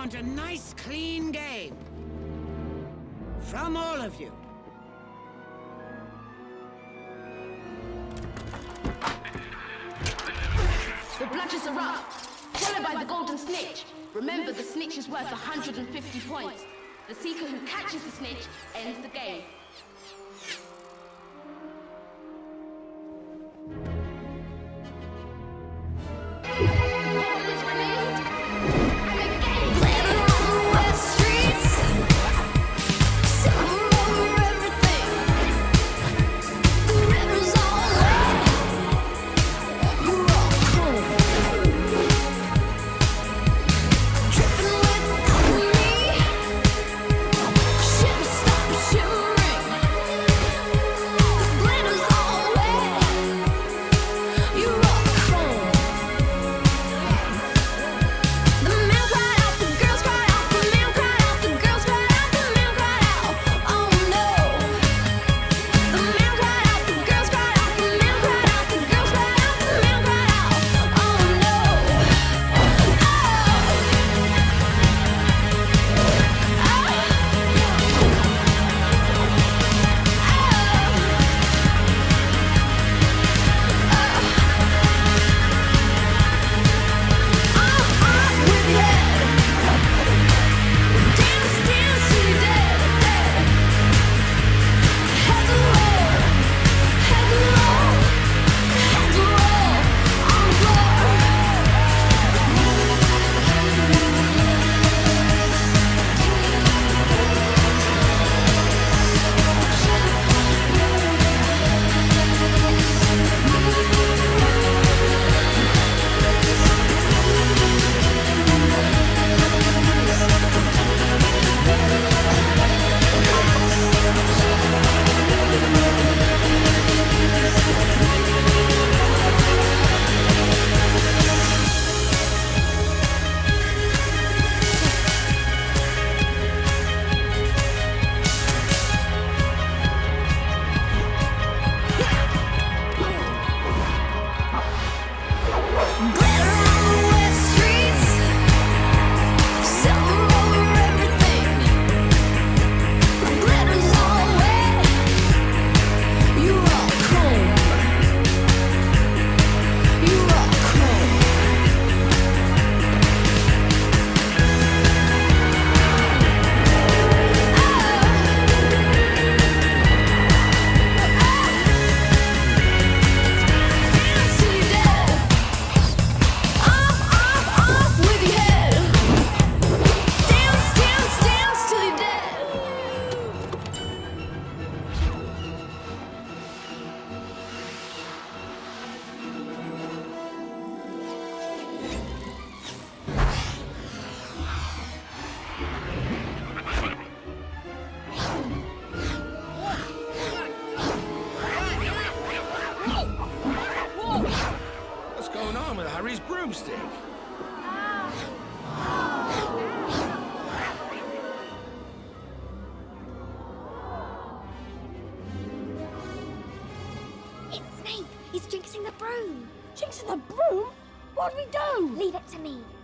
want a nice, clean game. From all of you. The bludgers are up, followed by the golden snitch. Remember, the snitch is worth 150 points. The seeker who catches the snitch ends the game. broomstick. It's Snape. He's jinxing the broom. Jinxing the broom? What do we do? Leave it to me.